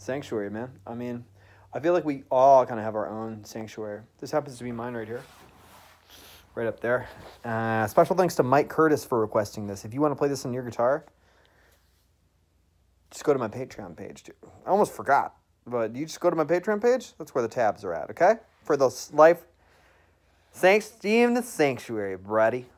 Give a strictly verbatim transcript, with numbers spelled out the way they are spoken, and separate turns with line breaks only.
Sanctuary, man. I mean, I feel like we all kind of have our own sanctuary. This happens to be mine right here. Right up there. Uh, special thanks to Mike Curtis for requesting this. If you want to play this on your guitar, just go to my Patreon page, dude. I almost forgot. But you just go to my Patreon page. That's where the tabs are at, okay? For the life. Thanks, Steam the Sanctuary, buddy.